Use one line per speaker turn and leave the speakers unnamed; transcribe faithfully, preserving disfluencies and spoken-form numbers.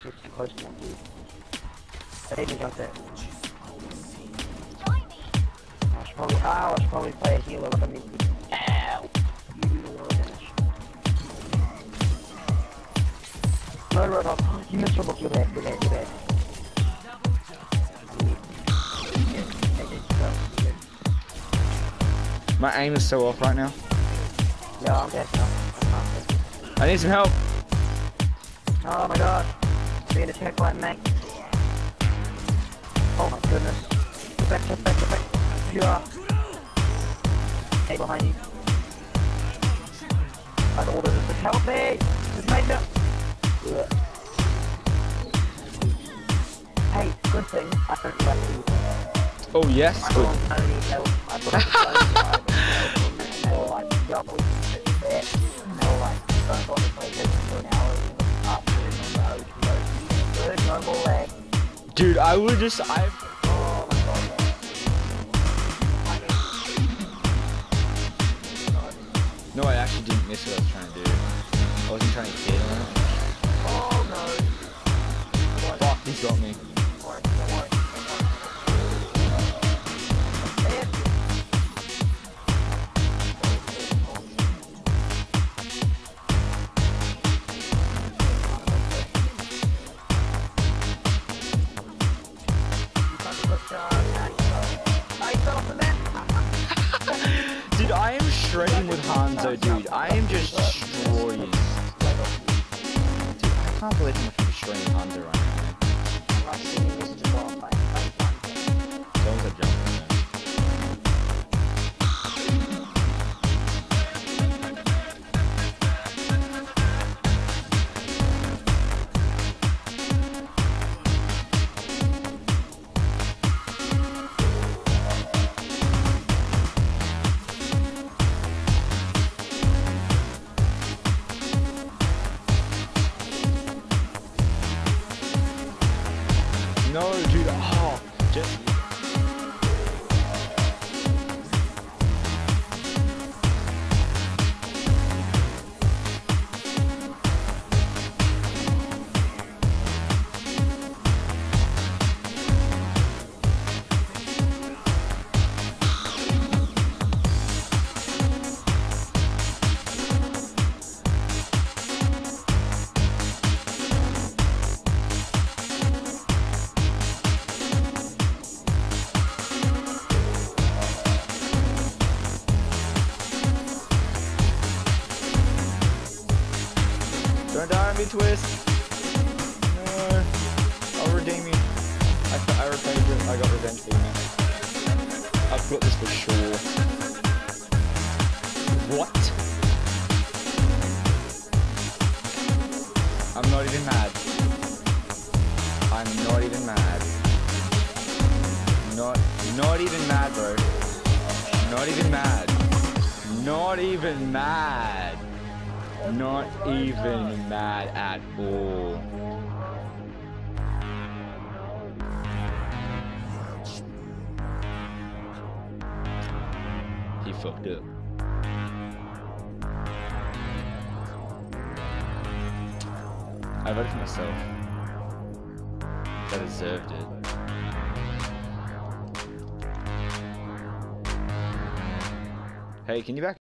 It's too close to one, dude. I even got that. I should probably, oh, I should probably play a healer like I need to. Ow! You do the world damage. No, Roadhog, you missed your book, you're dead, you're dead, you're dead.
My aim is so off right now.
Yeah, I'm dead now.
I need some help.
Oh my god. Being attacked by a mate. Oh my goodness. Get back, get back, get back. You are. Hey, behind you. I'd order this to help me. Just made me. Hey, good thing. I don't like you.
Oh yes.
I don't I need help. I thought I was so no, like, double. No, like, don't bother play this for an hour. Up, no, no, good, no more lag.
Dude, I would just, I.
Oh my god.
No, I actually didn't miss what I was trying to do. I wasn't trying to hit him.
Oh no.
Fuck, he's got me.
Don't worry, don't worry.
Dude, I am shredding with Hanzo, dude. I am just destroying. Dude, I can't believe how much I'm destroying Hanzo right now, man. As long as I jump in there. No, dude, oh, just... Don't die on me, Twist. No. I'll redeem you. I, I repaid you. I got revenge for you, man. I've got this for sure. What? I'm not even mad. I'm not even mad. Not, not even mad, bro. Not even mad. Not even mad. Not even mad at all. He fucked up. I voted for myself. I deserved it. Hey, can you back